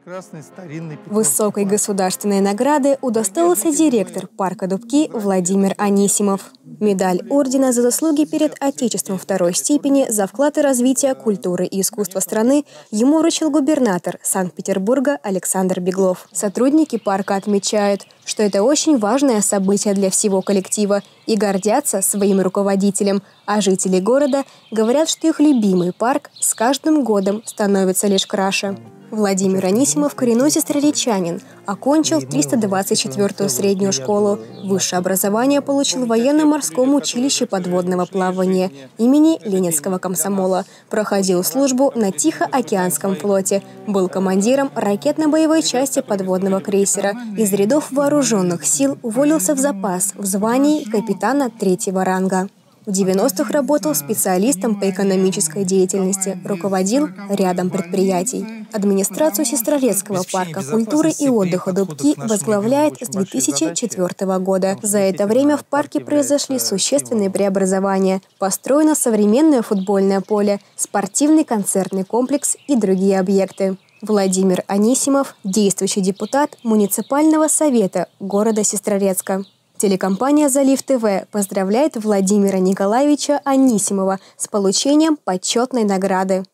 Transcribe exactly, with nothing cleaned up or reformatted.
прекрасный старинный Петровский Высокой парк. государственной награды удостоился директор парка Дубки Владимир Анисимов. Медаль ордена за заслуги перед Отечеством второй степени за вклад и развитие культуры и искусства страны ему вручил губернатор Санкт-Петербурга Александр Беглов. Сотрудники парка отмечают, что это очень важное событие для всего коллектива и гордятся своим руководителем, а жители города говорят, что их любимый парк с каждым годом становится лишь краше. Владимир Анисимов – коренной сестроречанин, окончил триста двадцать четвёртую среднюю школу. Высшее образование получил в военно-морском училище подводного плавания имени Ленинского комсомола. Проходил службу на Тихоокеанском флоте. Был командиром ракетно-боевой части подводного крейсера. Из рядов вооруженных сил уволился в запас в звании капитана третьего ранга. В девяностых работал специалистом по экономической деятельности, руководил рядом предприятий. Администрацию Сестрорецкого парка культуры и отдыха Дубки возглавляет с две тысячи четвёртого года. За это время в парке произошли существенные преобразования. Построено современное футбольное поле, спортивный концертный комплекс и другие объекты. Владимир Анисимов – действующий депутат муниципального совета города Сестрорецка. Телекомпания «Залив ТВ» поздравляет Владимира Николаевича Анисимова с получением почетной награды.